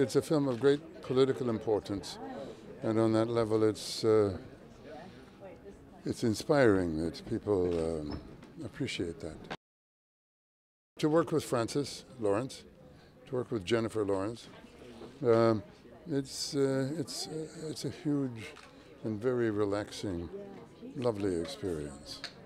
It's a film of great political importance, and on that level it's inspiring that people appreciate that. To work with Francis Lawrence, to work with Jennifer Lawrence, it's a huge and very relaxing, lovely experience.